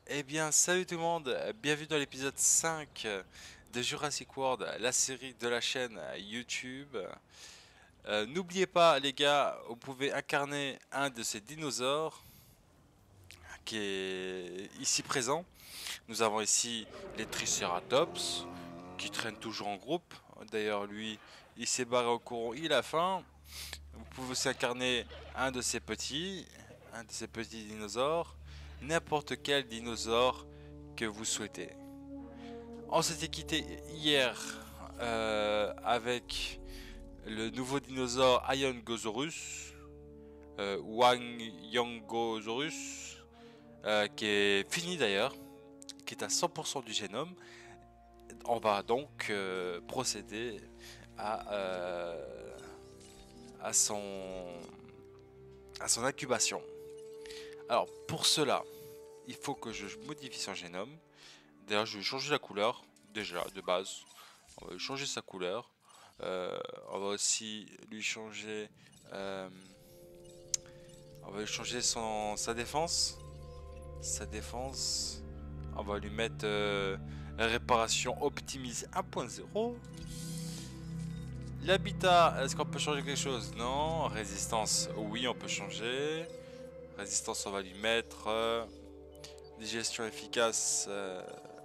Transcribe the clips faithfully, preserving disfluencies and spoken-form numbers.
Eh bien, salut tout le monde, bienvenue dans l'épisode cinq de Jurassic World, la série de la chaîne YouTube. Euh, N'oubliez pas, les gars, vous pouvez incarner un de ces dinosaures qui est ici présent. Nous avons ici les Triceratops qui traînent toujours en groupe. D'ailleurs, lui, il s'est barré au courant, il a faim. Vous pouvez aussi incarner un de ces petits, un de ces petits dinosaures, n'importe quel dinosaure que vous souhaitez. On s'était quitté hier euh, avec le nouveau dinosaure Iangosaurus, euh, Wangyangosaurus, euh, qui est fini d'ailleurs, qui est à cent pour cent du génome. On va donc euh, procéder à, euh, à, son, à son incubation. Alors pour cela, il faut que je modifie son génome. D'ailleurs, je vais changer la couleur, déjà, de base. On va changer sa couleur. Euh, on va aussi lui changer... euh, on va lui changer son, sa défense. Sa défense. On va lui mettre euh, réparation optimisée un point zéro. L'habitat, est-ce qu'on peut changer quelque chose? Non. Résistance, oui, on peut changer. Résistance, on va lui mettre... Euh, digestion efficace... Euh,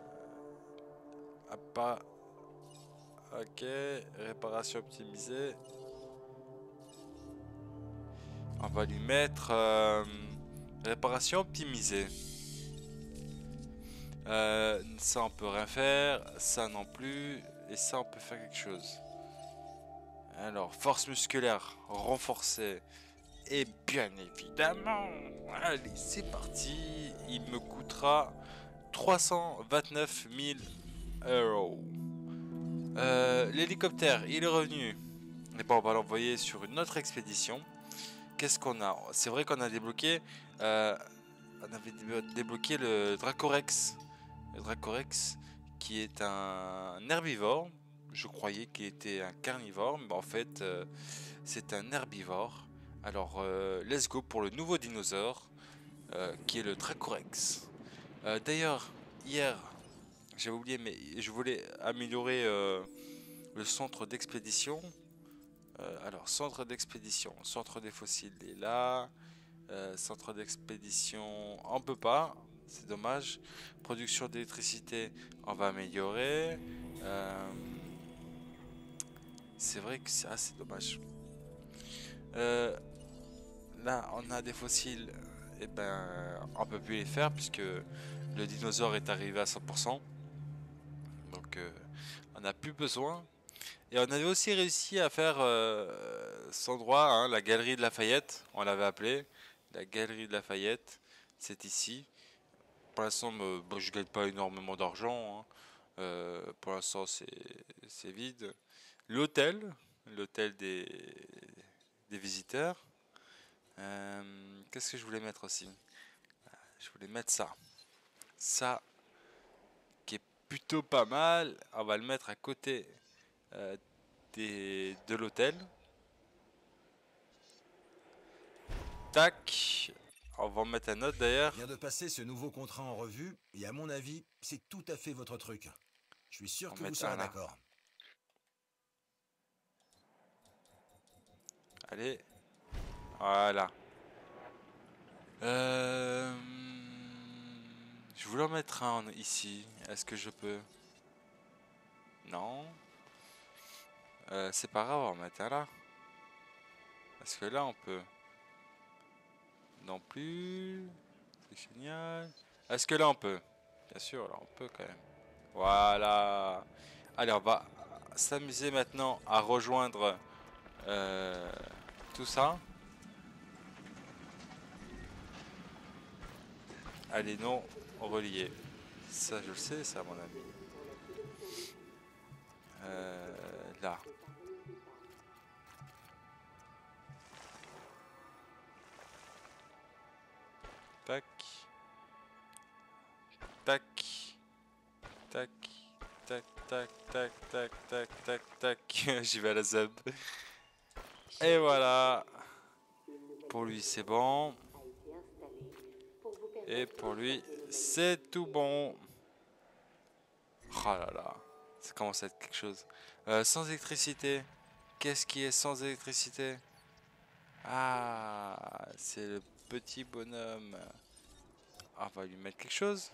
pas... Ok, réparation optimisée. On va lui mettre euh, réparation optimisée. Euh, ça on peut rien faire, ça non plus, et ça on peut faire quelque chose. Alors, force musculaire renforcée. Et bien évidemment, allez c'est parti, il me coûtera trois cent vingt-neuf mille euros. Euh, L'hélicoptère, il est revenu. Et bon, on va l'envoyer sur une autre expédition. Qu'est-ce qu'on a? C'est vrai qu'on a débloqué, euh, on avait débloqué le Dracorex. Le Dracorex qui est un herbivore. Je croyais qu'il était un carnivore, mais en fait euh, c'est un herbivore. Alors euh, let's go pour le nouveau dinosaure euh, qui est le Dracorex. Euh, D'ailleurs, hier, j'avais oublié, mais je voulais améliorer euh, le centre d'expédition. Euh, alors, centre d'expédition, centre des fossiles est là. Euh, centre d'expédition, on peut pas, c'est dommage. Production d'électricité, on va améliorer. Euh, c'est vrai que c'est assez dommage. Euh, Là, on a des fossiles, et ben, on peut plus les faire puisque le dinosaure est arrivé à cent pour cent. Donc, euh, on n'a plus besoin. Et on avait aussi réussi à faire euh, cet endroit, hein, la galerie de Lafayette, on l'avait appelé. La galerie de Lafayette, c'est ici. Pour l'instant, me- bon, je gagne pas énormément d'argent, hein. Euh, pour l'instant, c'est c'est vide. L'hôtel, l'hôtel des, des visiteurs. Euh, Qu'est-ce que je voulais mettre aussi? Je voulais mettre ça. Ça, qui est plutôt pas mal. On va le mettre à côté euh, des, de l'hôtel. Tac. On va en mettre un autre Je d'ailleurs. viens de passer ce nouveau contrat en revue, et à mon avis, c'est tout à fait votre truc. Je suis On sûr va que vous mettre un serez là. d'accord. Allez. Voilà. Euh, Je voulais en mettre un ici. Est-ce que je peux? Non. Euh, c'est pas grave, on va en mettre un là. Est-ce que là on peut? Non plus. C'est génial. Est-ce que là on peut? Bien sûr, là on peut quand même. Voilà. Allez, on va s'amuser maintenant à rejoindre euh, tout ça. Allez, non reliés. Ça, je le sais, ça, mon ami. Euh, Là. Tac. Tac. Tac. Tac, tac, tac, tac, tac, tac, tac. J'y vais à la zeb. Et voilà. Pour lui, c'est bon. Et pour lui, c'est tout bon. Oh là là, ça commence à être quelque chose. Euh, sans électricité. Qu'est-ce qui est sans électricité? Ah, c'est le petit bonhomme. Ah, on va lui mettre quelque chose.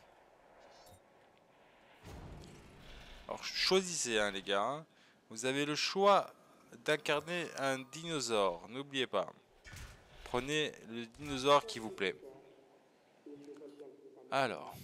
Alors choisissez, hein, les gars. Hein. Vous avez le choix d'incarner un dinosaure. N'oubliez pas. Prenez le dinosaure qui vous plaît. Alors.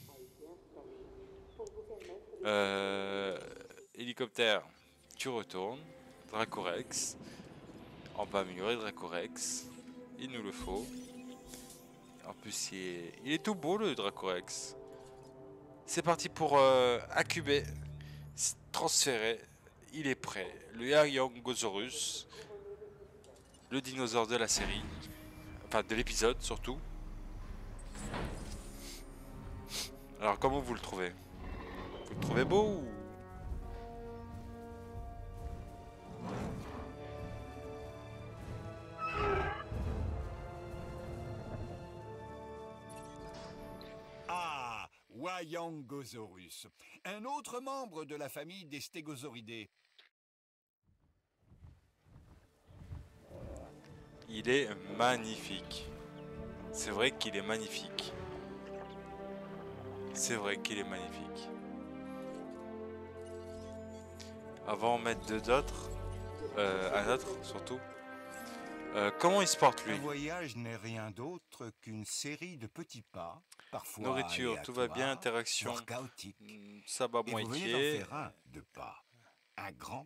Euh, hélicoptère, tu retournes. Dracorex. On va améliorer Dracorex. Il nous le faut. En plus, il est, il est tout beau le Dracorex. C'est parti pour euh, incuber. Transférer. Il est prêt. Le Yangosaurus. Le dinosaure de la série. Enfin, de l'épisode surtout. Alors, comment vous le trouvez? Vous le trouvez beau ou... Ah, Wyangosaurus, un autre membre de la famille des Stégosauridae. Il est magnifique. C'est vrai qu'il est magnifique. C'est vrai qu'il est magnifique. Avant de mettre deux autres, euh, un autre surtout. Euh, comment il se porte lui? Un voyage n'est rien d'autre qu'une série de petits pas, parfois Nourriture, tout va bien, interaction, chaotique. ça bat Et vous venez moitié. d'en faire un de pas, un grand.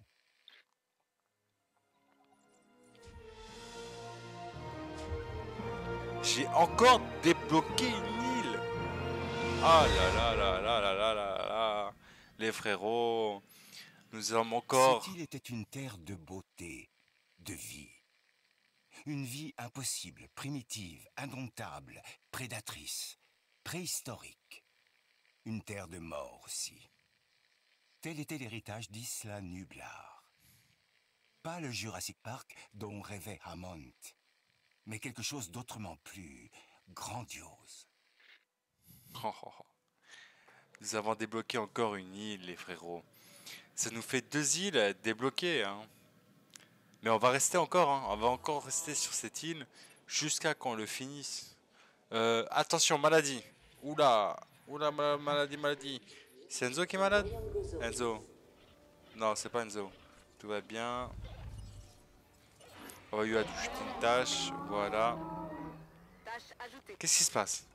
J'ai encore débloqué une île. Ah là là là là là là là là. Les frérots, nous avons encore... Cette île était une terre de beauté, de vie. Une vie impossible, primitive, indomptable, prédatrice, préhistorique. Une terre de mort aussi. Tel était l'héritage d'Isla Nublar. Pas le Jurassic Park dont rêvait Hammond, mais quelque chose d'autrement plus grandiose. Oh, oh, oh. Nous avons débloqué encore une île, les frérots. Ça nous fait deux îles débloquées, hein. Mais on va rester encore, hein. On va encore rester sur cette île jusqu'à qu'on le finisse. Euh, attention, maladie. Oula, oula, ma- maladie, maladie. C'est Enzo qui est malade? Enzo. Non, c'est pas Enzo. Tout va bien. On va lui ajouter une tâche. Voilà. Qu'est-ce qui se passe?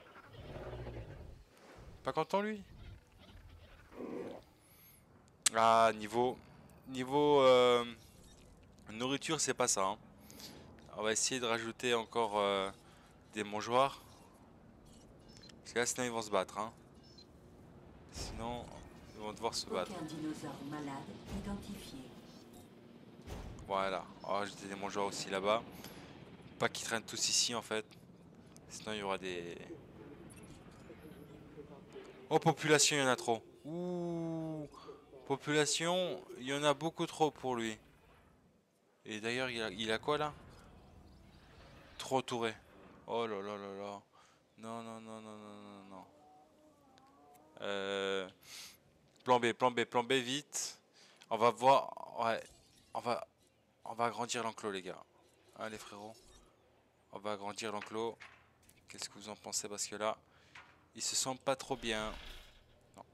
Pas content lui? Ah, niveau... Niveau... Euh, nourriture, c'est pas ça. Hein. On va essayer de rajouter encore euh, des mangeoires. Parce que là, sinon, ils vont se battre. Hein. Sinon, ils vont devoir se battre. Aucun dinosaure malade identifié. Voilà. On va rajouter des mangeoires aussi là-bas. Pas qu'ils traînent tous ici, en fait. Sinon, il y aura des... Oh, population, il y en a trop. Ouh. Population, il y en a beaucoup trop pour lui. Et d'ailleurs, il a, il a quoi, là? Trop entouré. Oh là là là là. Non, non, non, non, non, non, non. Euh... Plan B, plan B, plan B, vite. On va voir... Ouais. On va... On va agrandir l'enclos, les gars. Hein, les frérots? On va agrandir l'enclos. Qu'est-ce que vous en pensez? Parce que là, ils se sentent pas trop bien. Non.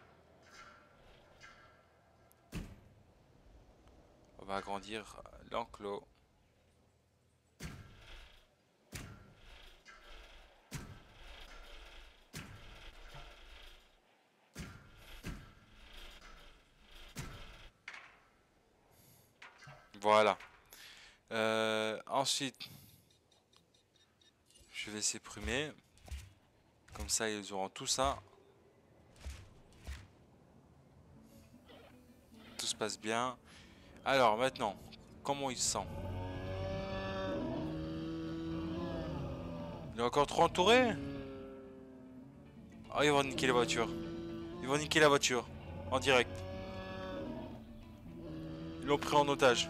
On va agrandir l'enclos. Voilà. Euh, ensuite, je vais s'éprumer. Comme ça, ils auront tout ça. Tout se passe bien. Alors, maintenant, comment il se sent? Il est encore trop entouré? Ah, ils vont niquer la voiture. Ils vont niquer la voiture. En direct. Ils l'ont pris en otage.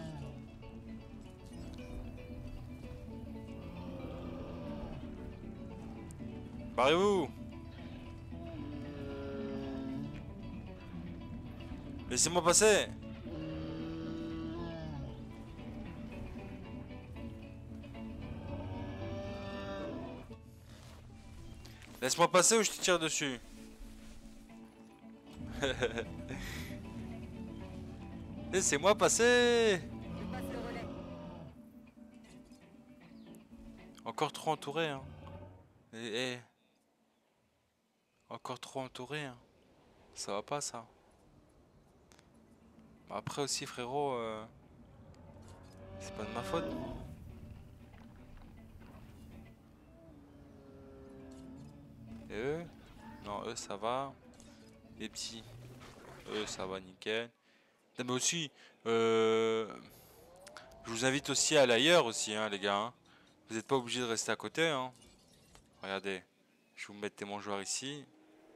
Barrez-vous. Laissez-moi passer. Laisse-moi passer ou je te tire dessus. Laissez-moi passer. Encore trop entouré, hein. Et, et... Encore trop entouré, hein. Ça va pas, ça. Après aussi, frérot, euh... c'est pas de ma faute. Et eux? Non, eux, ça va. Les petits, eux, ça va, nickel. Non, mais aussi, euh... je vous invite aussi à aller ailleurs aussi, hein, les gars. Hein. Vous n'êtes pas obligés de rester à côté, hein. Regardez, je vais vous mettre mon joueur ici.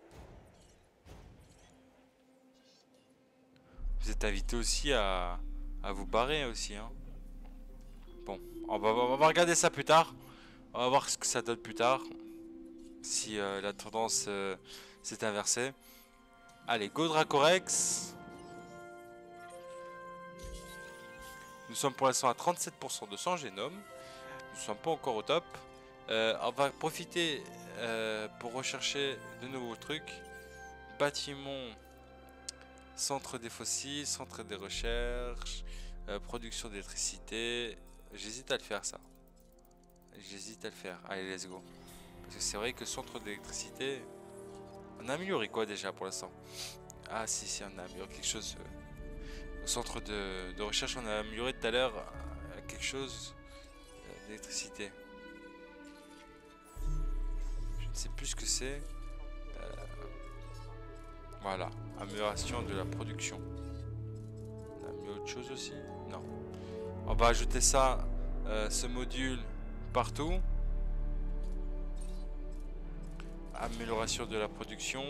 Vous êtes invité aussi à, à vous barrer aussi, hein. Bon, on va, on va regarder ça plus tard. On va voir ce que ça donne plus tard. Si euh, la tendance euh, s'est inversée. Allez, go Dracorex. Nous sommes pour l'instant à trente-sept pour cent de son génome. Nous ne sommes pas encore au top. Euh, on va profiter euh, pour rechercher de nouveaux trucs. Bâtiment, centre des fossiles, centre des recherches, euh, production d'électricité. J'hésite à le faire ça. J'hésite à le faire. Allez, let's go. Parce que c'est vrai que centre d'électricité, on a amélioré quoi déjà pour l'instant? Ah si, si, on a amélioré quelque chose. Euh, au centre de, de recherche, on a amélioré tout à l'heure euh, quelque chose euh, d'électricité. Je ne sais plus ce que c'est. Euh, voilà, amélioration de la production. On a mis autre chose aussi? Non. On va ajouter ça, euh, ce module partout. Amélioration de la production.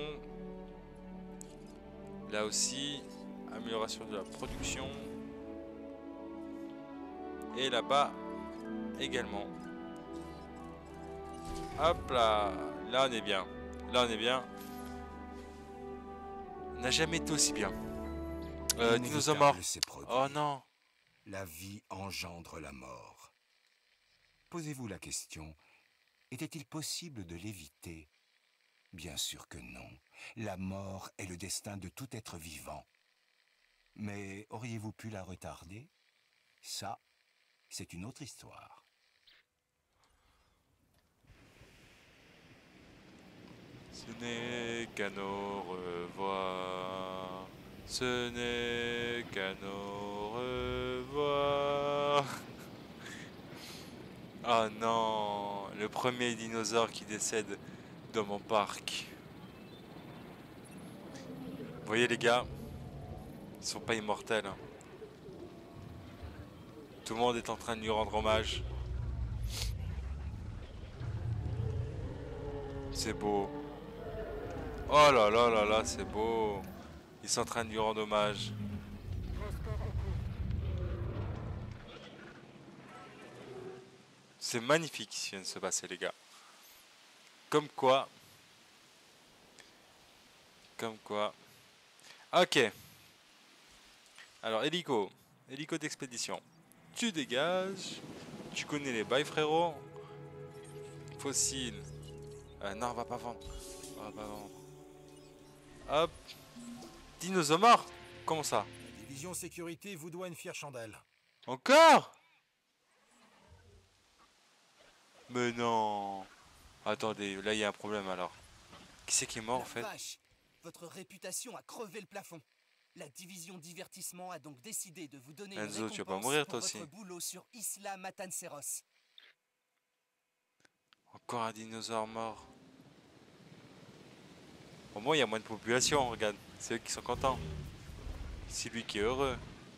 Là aussi, amélioration de la production. Et là-bas également. Hop là, là on est bien. Là on est bien. On n'a jamais été aussi bien. Euh, dinosaure mort. Oh non. La vie engendre la mort. Posez-vous la question, était-il possible de l'éviter? Bien sûr que non. La mort est le destin de tout être vivant. Mais auriez-vous pu la retarder? Ça, c'est une autre histoire. Ce n'est qu'à nos revoir. Ce n'est qu'à nos revoir. Oh non, le premier dinosaure qui décède dans mon parc. Vous voyez les gars, ils sont pas immortels. Hein. Tout le monde est en train de lui rendre hommage. C'est beau. Oh là là là là, c'est beau. Ils sont en train de lui rendre hommage. C'est magnifique ce qui vient de se passer, les gars. Comme quoi. Comme quoi. Ok. Alors, hélico. Hélico d'expédition. Tu dégages. Tu connais les bails, frérot. Fossile. Euh, non, on va pas vendre. On va pas vendre. Hop. Dinosaure mort. Comment ça? La division sécurité vous doit une fière chandelle. Encore? Mais non. Attendez, là il y a un problème alors. Qui c'est qui est mort en fait? Vache, votre réputation a crevé le plafond. La division divertissement a donc décidé de vous donner Enzo, une tu vas pas récompense mourir, pour toi votre aussi. boulot sur Isla Matanceros. Encore un dinosaure mort. Au moins il y a moins de population, regarde. C'est eux qui sont contents. C'est lui qui est heureux.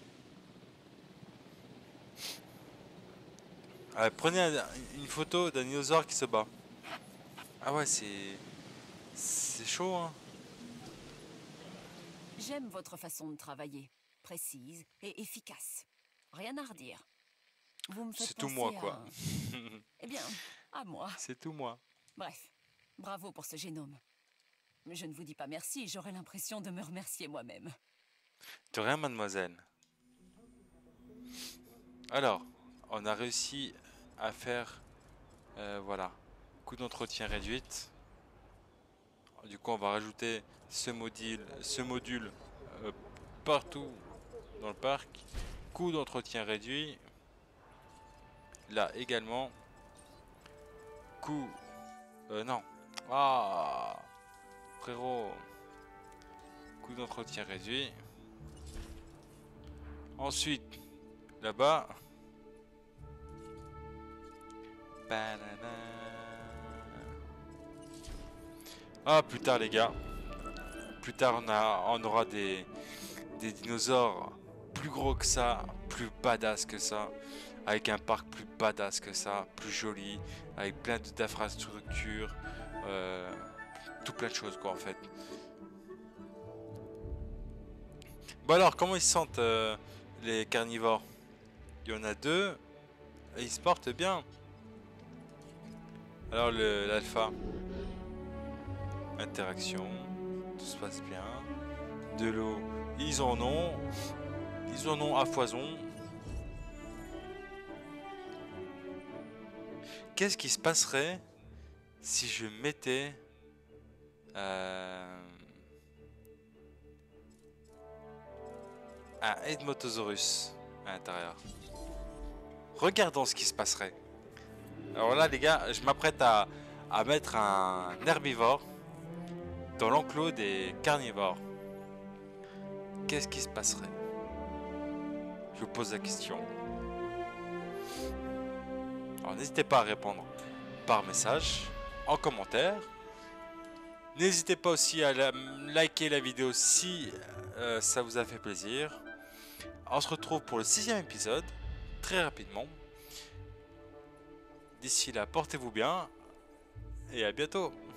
Allez, prenez un- une photo d'un dinosaure qui se bat. Ah ouais, c'est... C'est chaud, hein. J'aime votre façon de travailler, précise et efficace. Rien à redire. Vous me faites C'est tout penser moi, à- quoi. Eh bien, à moi. C'est tout moi. Bref, Bravo pour ce génome. Je ne vous dis pas merci, j'aurais l'impression de me remercier moi-même. De rien, mademoiselle. Alors, on a réussi à faire, euh, voilà, coût d'entretien réduite. Du coup, on va rajouter ce module, ce module euh, partout dans le parc. Coût d'entretien réduit. Là également. Coût... Euh, non. Ah, frérot. Coût d'entretien réduit. Ensuite, là-bas. Ah, plus tard, les gars. Plus tard, on, a, on aura des, des dinosaures plus gros que ça, plus badass que ça, avec un parc plus badass que ça, plus joli, avec plein d'infrastructures, euh, tout plein de choses, quoi, en fait. Bon alors, comment ils se sentent, euh, les carnivores? Il y en a deux, et ils se portent bien. Alors, l'alpha, interaction, tout se passe bien. De l'eau, ils en ont, ils en ont à foison. Qu'est-ce qui se passerait si je mettais euh, un Edmontosaurus à l'intérieur? Regardons ce qui se passerait. Alors là, les gars, je m'apprête à, à mettre un herbivore dans l'enclos des carnivores. Qu'est-ce qui se passerait? Je vous pose la question. Alors n'hésitez pas à répondre par message, en commentaire. N'hésitez pas aussi à la, liker la vidéo si euh, ça vous a fait plaisir. On se retrouve pour le sixième épisode, très rapidement. D'ici là, portez-vous bien et à bientôt.